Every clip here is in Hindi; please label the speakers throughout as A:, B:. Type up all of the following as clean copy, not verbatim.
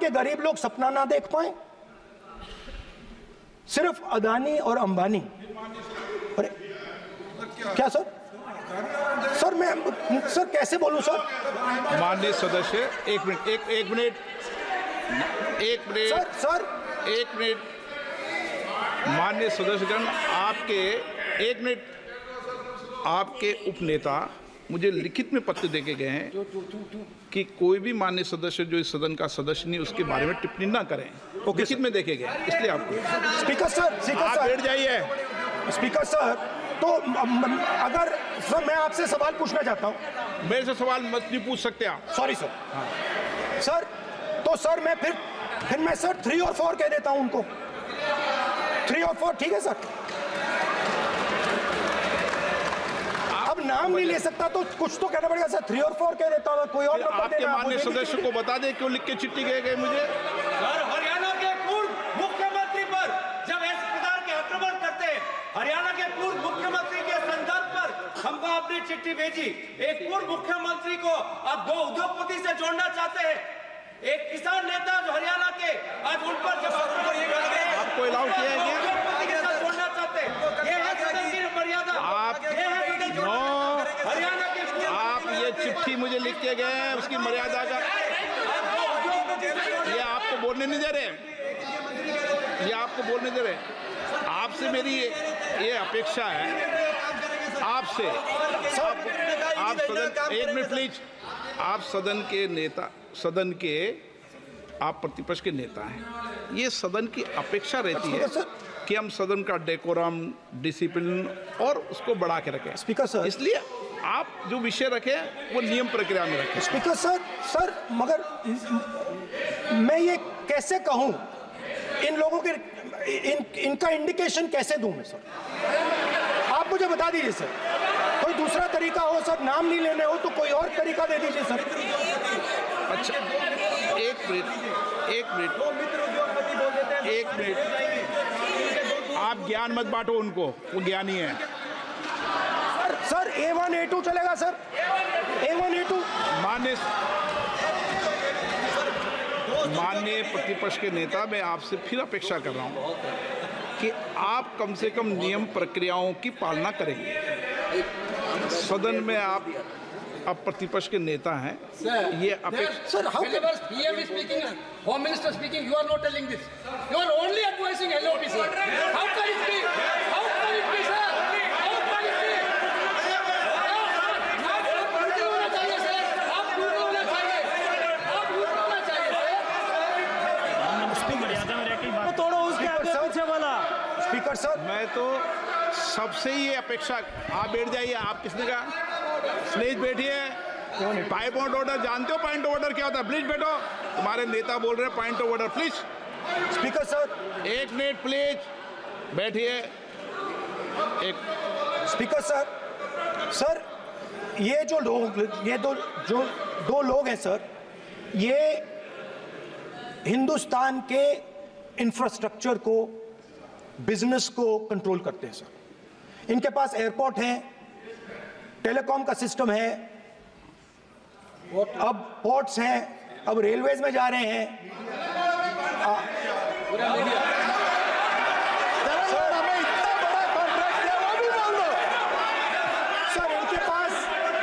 A: के गरीब लोग सपना ना देख पाए? सिर्फ अदानी और अंबानी। अरे क्या सर? सर मैं सर कैसे बोलूं सर?
B: माननीय सदस्य एक मिनट
A: सर
B: माननीय सदस्यगण, आपके उपनेता मुझे लिखित में पत्र देके गए हैं कि कोई भी माननीय सदस्य जो इस सदन का सदस्य नहीं उसके बारे में टिप्पणी ना करें। लिखित में देखे गए, इसलिए आपको
A: स्पीकर सर
B: आप बैठ जाइए।
A: स्पीकर सर, तो अगर सर मैं आपसे सवाल पूछना चाहता हूं।
B: मेरे से सवाल मत नहीं पूछ सकते आप।
A: Sorry sir. सर तो सर मैं फिर मैं सर 3 और 4 कह देता हूं उनको। 3 और 4 ठीक है सर? अब नाम नहीं ले सकता तो कुछ तो कहना पड़ेगा सर। 3 और 4 कह देता हूं, कोई और नंबर
B: आपके
A: देना।
B: माननीय सदस्य को बता दें क्यों लिख के चिट्ठी गए मुझे।
C: सर, हरियाणा के पूर्व मुख्यमंत्री पर जब इस प्रकार के आक्रमण करते हैं, हरियाणा के पूर्व मुख्यमंत्री के संदर्भ पर हमको आपने चिट्ठी भेजी। एक पूर्व मुख्यमंत्री को आप 2 उद्योगपति से जोड़ना चाहते हैं, एक किसान नेता जो हरियाणा के, आज उन पर जब
B: आपको अलाउ किया है क्या?
C: उद्योगपति के साथ जोड़ना चाहते हैं, ये है सदन की मर्यादा। हरियाणा के
B: आप ये चिट्ठी मुझे लिख के गए हैं, उसकी मर्यादा का ये आपको बोलने नहीं दे रहे, ये आपको बोलने दे रहे। आपसे मेरी ये अपेक्षा है आपसे। आप सदन, एक मिनट प्लीज। आप सदन के नेता, सदन के आप प्रतिपक्ष के नेता हैं। ये सदन की अपेक्षा रहती है कि हम सदन का डेकोरम, डिसिप्लिन और उसको बढ़ा के रखें।
A: स्पीकर सर,
B: इसलिए आप जो विषय रखें वो नियम प्रक्रिया में रखें।
A: स्पीकर सर मगर मैं ये कैसे कहूं? इन लोगों के इनका इंडिकेशन कैसे दूं मैं सर? आप मुझे बता दीजिए सर, कोई दूसरा तरीका हो सर, नाम नहीं लेने हो तो कोई और तरीका दे दीजिए सर।
B: अच्छा एक मिनट आप ज्ञान मत बांटो उनको, वो ज्ञानी है।
A: सर A1 A2 चलेगा सर? A1 A2
B: माननीय प्रतिपक्ष के नेता, मैं आपसे फिर अपेक्षा कर रहा हूं कि आप कम से कम नियम प्रक्रियाओं की पालना करेंगे। सदन में आप अब प्रतिपक्ष के नेता हैं, ये अपेक्षा।
A: Sir how
D: PM is speaking, Home Minister speaking, you are not telling this. You are only advising LOP, sir. How can it be? How can it be, sir? How can it be? आप झूठे होना चाहिए सर, आप झूठे होना चाहिए, आप झूठे होना चाहिए
E: उसकी मर्यादा में रहकर बात तोड़ो, उसके आगे पीछे वाला।
A: स्पीकर सर,
B: मैं तो सबसे ये अपेक्षा, आप बैठ जाइए। आप किसने कहा? प्लीज बैठिए। पॉइंट ऑफ ऑर्डर जानते हो? पॉइंट ऑफ ऑर्डर क्या होता है? प्लीज बैठो। तुम्हारे नेता बोल रहे हैं point of order, please.
A: Speaker sir,
B: एक मिनट प्लीज बैठिए। एक
A: स्पीकर सर ये जो लोग, ये दो लोग हैं सर, ये हिंदुस्तान के इंफ्रास्ट्रक्चर को, बिजनेस को कंट्रोल करते हैं सर। इनके पास एयरपोर्ट है, टेलीकॉम का सिस्टम है, अब पोर्ट्स हैं, अब रेलवेज में जा रहे हैं। सर हमें इतना बड़ा कॉन्ट्रैक्ट दिया, वो भी बोल दो सर। इनके पास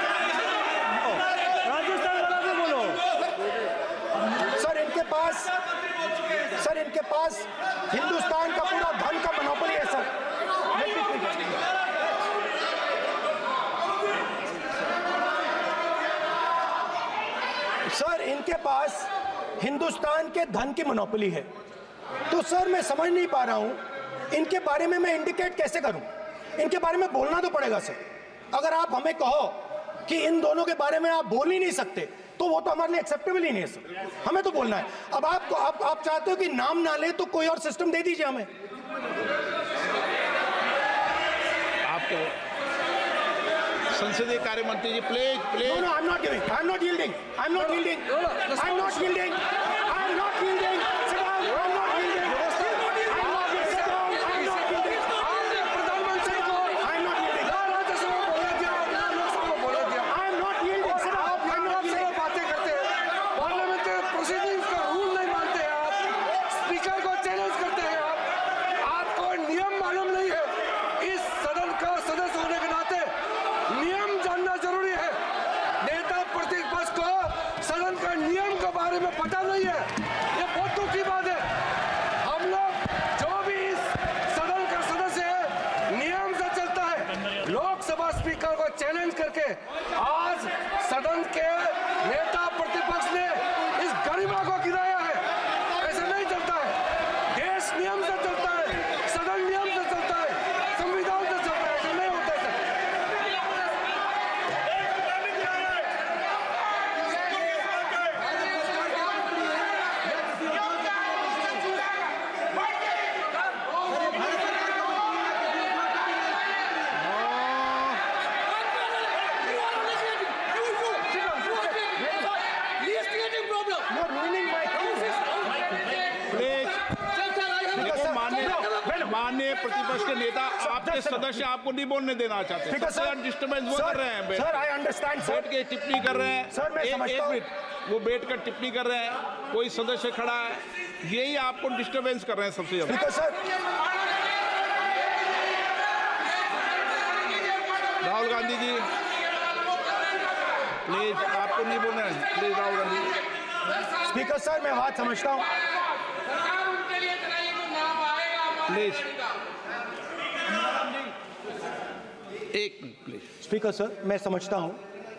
E: राजस्थान वाला भी बोलो
A: सर, इनके पास हिंदुस्तान का पूरा धन का मोनोपोली है सर। सर इनके पास हिंदुस्तान के धन की मोनोपोली है। तो सर मैं समझ नहीं पा रहा हूं इनके बारे में मैं इंडिकेट कैसे करूं? इनके बारे में बोलना तो पड़ेगा सर। अगर आप हमें कहो कि इन दोनों के बारे में आप बोल ही नहीं सकते तो वो तो हमारे लिए एक्सेप्टेबल ही नहीं है सर। हमें तो बोलना है। अब आप चाहते हो कि नाम ना ले तो कोई और सिस्टम दे दीजिए हमें।
B: आपको संसदीय कार्य मंत्री ji, please please.
A: No, I'm not giving. I'm not yielding. I'm not yielding. I'm not yielding. I'm not yielding. Sit down. I'm not yielding. I'm not yielding. Sit down. I'm not yielding. प्रधानमंत्री को I'm not yielding. राज्यसभा बोले दिया, लोकसभा बोले दिया। I'm not yielding. Sit down. I'm not saying बातें करते हैं। पार्लियामेंट प्रोसीडिंग्स का रूल नहीं मानते
F: चैलेंज करके आज सदन के नेता प्रतिपक्ष ने इस गरिमा को गिराया है। ऐसा नहीं चलता है। देश नियम से चलता है, सदन नियम से चलता है, संविधान से चलता है। ऐसा नहीं होता है।
B: माननीय प्रतिपक्ष के नेता आपके सदस्य आपको नहीं बोलने देना चाहते, डिस्टर्बेंस वो कर रहे हैं।
A: सर, आई अंडरस्टैंड सर,
B: बैठ के टिप्पणी कर रहे हैं।
A: सर, मैं समझता हूं।
B: एक मिनट, वो बैठ कर टिप्पणी कर रहे हैं, कोई सदस्य खड़ा है, यही आपको डिस्टर्बेंस कर रहे हैं सबसे ज्यादा।
A: सर,
B: राहुल गांधी जी प्लीज, आपको नहीं बोलना है, please Rahul Gandhi.
A: Speaker sir, मैं बात समझता हूँ,
B: प्लीज एक मिनट प्लीज।
A: स्पीकर सर, मैं समझता हूँ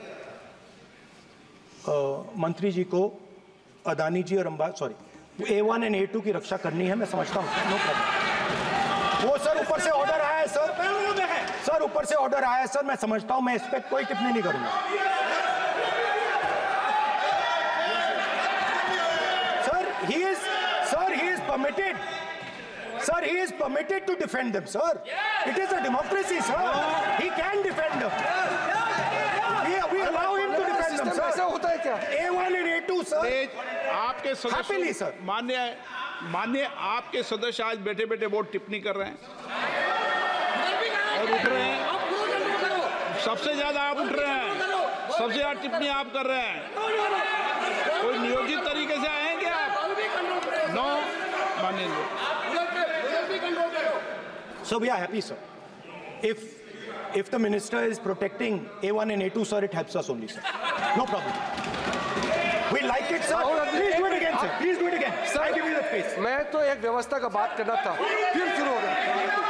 A: मंत्री जी को अदानी जी और A1 और A2 की रक्षा करनी है, मैं समझता हूँ, नो प्रॉब्लम। वो सर ऊपर से ऑर्डर आया है सर, ऊपर से ऑर्डर आया है सर, मैं समझता हूँ, मैं इस पर कोई टिप्पणी नहीं करूंगा। Sir, he is permitted. Sir, he is permitted to defend them, sir. It is a democracy, sir. He can defend them. We allow him to defend them, sir.
F: ऐसा होता है क्या?
A: A1 and A2, sir.
B: आपके
A: Happily, sir.
B: सदस्य मान्य आपके सदस्य आज बैठे बैठे बहुत टिप्पणी कर रहे हैं और उठ रहे हैं। सबसे ज्यादा आप उठ रहे हैं, सबसे ज्यादा टिप्पणी आप कर रहे हैं। कोई नियोजित तरीके से आएंगे आप? नो, मानिए।
A: So we are happy, sir. If the minister is protecting A1 and A2, sir, it helps us only, sir. No problem. We like it, sir. Please do it again, sir. Please do it again. Sir, I give you the space.
F: मैं तो एक व्यवस्था का बात करना था, फिर शुरू हो गया।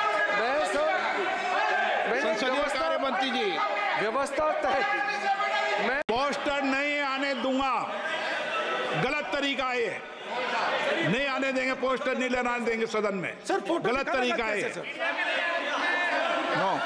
B: संसदीय कार्य मंत्री जी,
F: व्यवस्था तहत मैं
B: पोस्टर नहीं आने दूंगा, गलत तरीका है, नहीं आने देंगे, पोस्टर नहीं लेना देंगे सदन में,
A: सर, फोटो
B: गलत तरीका है। नो,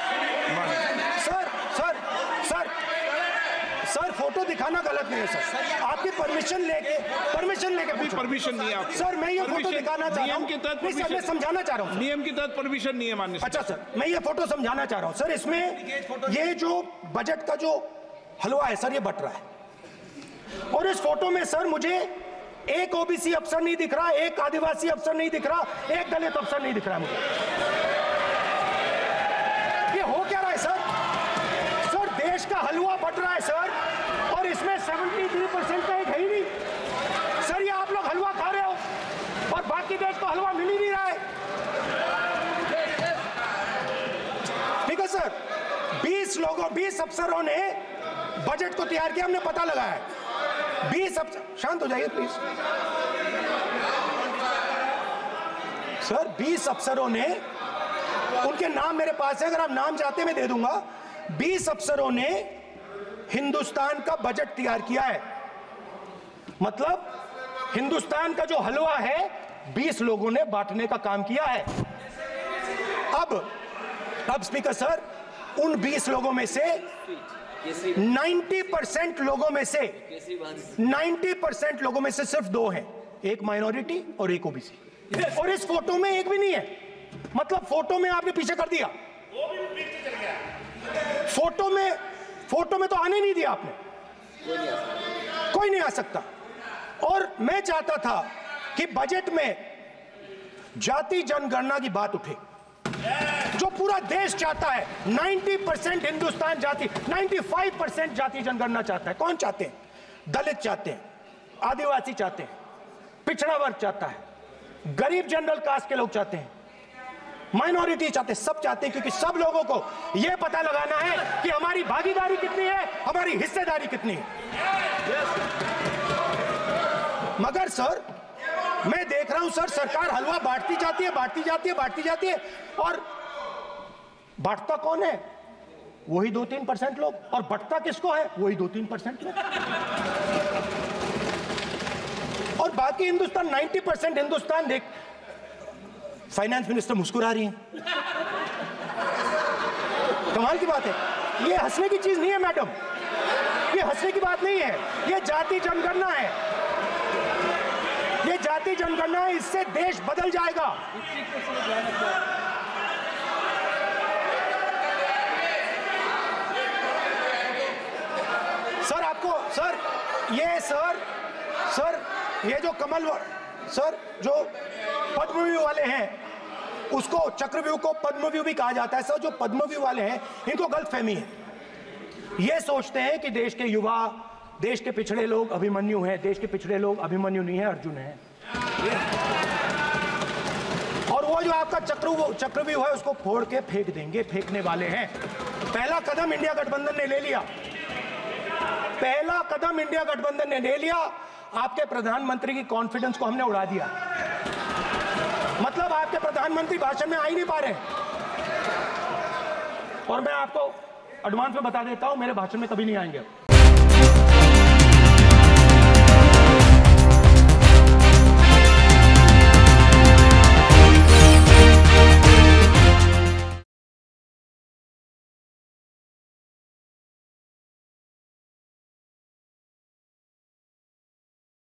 A: सर, फोटो दिखाना गलत नहीं है सर। आपकी परमिशन लेके पूछा।
B: परमिशन नहीं है आपको।
A: सर, मैं ये फोटो दिखाना चाह रहा हूँ,
B: नियम के तहत
A: नहीं सर, मैं समझाना चाह रहा हूँ।
B: नियम के तहत परमिशन नहीं है माननीय।
A: अच्छा सर, मैं ये फोटो समझाना चाह रहा हूँ सर। इसमें ये जो बजट का जो हलवा है सर, ये बट रहा है, और इस फोटो में सर मुझे एक ओबीसी अफसर नहीं दिख रहा, एक आदिवासी अफसर नहीं दिख रहा, एक दलित अफसर नहीं दिख रहा है मुझे। ये हो क्या रहा है सर? सर, देश का हलवा बट रहा है सर, और इसमें 73% का एक है ही नहीं सर। ये आप लोग हलवा खा रहे हो और बाकी देश को हलवा मिल ही नहीं रहा है। ठीक है सर, 20 अफसरों ने बजट को तैयार किया, हमने पता लगाया है। 20 अफसर, शांत हो जाइए प्लीज सर। 20 अफसरों ने, उनके नाम मेरे पास है, अगर आप नाम चाहते मैं दे दूंगा। 20 अफसरों ने हिंदुस्तान का बजट तैयार किया है। मतलब हिंदुस्तान का जो हलवा है 20 लोगों ने बांटने का काम किया है। अब स्पीकर सर, उन 20 लोगों में से 90% लोगों में से सिर्फ 2 हैं, एक माइनॉरिटी और एक ओबीसी, और इस फोटो में एक भी नहीं है। मतलब फोटो में आपने पीछे कर दिया, फोटो में तो आने नहीं दिया आपने, कोई नहीं आ सकता। और मैं चाहता था कि बजट में जाति जनगणना की बात उठे, जो पूरा देश चाहता है। 90% हिंदुस्तान जाति, 95% जाति जनगणना चाहता है। कौन चाहते हैं? दलित चाहते हैं, आदिवासी चाहते हैं, पिछड़ा वर्ग चाहता है, गरीब जनरल कास्ट के लोग चाहते हैं, माइनॉरिटी चाहते हैं, सब चाहते हैं, क्योंकि सब लोगों को यह पता लगाना है कि हमारी भागीदारी कितनी है, हमारी हिस्सेदारी कितनी है। मगर सर, मैं देख रहा हूं सर, सरकार हलवा बांटती जाती है, और बांटता कौन है? वही 2-3% लोग, और बंटता किसको है? वही 2-3% लोग। और बाकी हिंदुस्तान 90% हिंदुस्तान देख। फाइनेंस मिनिस्टर मुस्कुरा रही है, कमाल की बात है। ये हंसने की चीज नहीं है मैडम, ये हंसने की बात नहीं है, ये जाति जनगणना है, ये जाति जनगणना है, इससे देश बदल जाएगा। सर आपको सर ये जो कमल सर जो पद्मव्यूह वाले हैं, उसको चक्रव्यूह को पद्मव्यूह भी कहा जाता है। सर जो पद्मव्यूह वाले हैं इनको गलतफहमी है, ये सोचते हैं कि देश के युवा, देश के पिछड़े लोग अभिमन्यु हैं। देश के पिछड़े लोग अभिमन्यु नहीं है, अर्जुन है। और वो जो आपका चक्रव्यूह है उसको फोड़ के फेंक देंगे, फेंकने वाले हैं। पहला कदम इंडिया गठबंधन ने ले लिया, पहला कदम इंडिया गठबंधन ने ले लिया। आपके प्रधानमंत्री की कॉन्फिडेंस को हमने उड़ा दिया। मतलब आपके प्रधानमंत्री भाषण में आ ही नहीं पा रहे। और मैं आपको एडवांस में बता देता हूं, मेरे भाषण में कभी नहीं आएंगे।